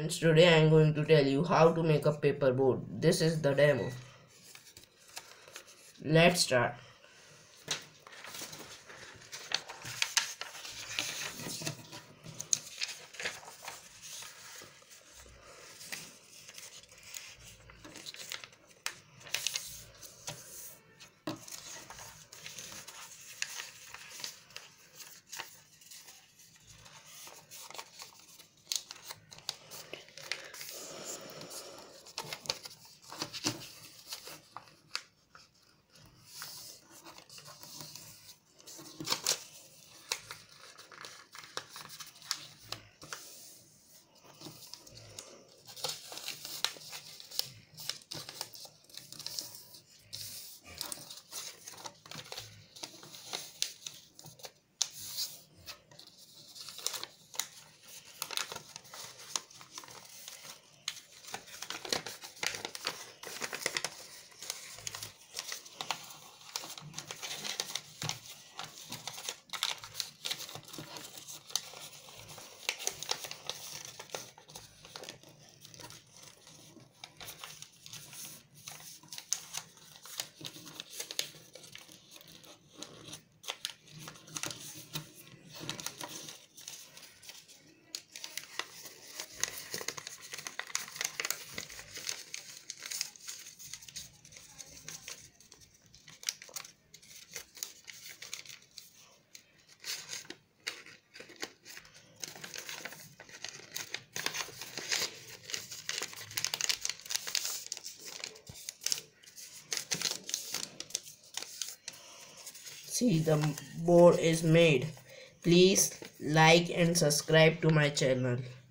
Friends, today I am going to tell you how to make a paper board. This is the demo. Let's start. See, the board is made. Please like and subscribe to my channel.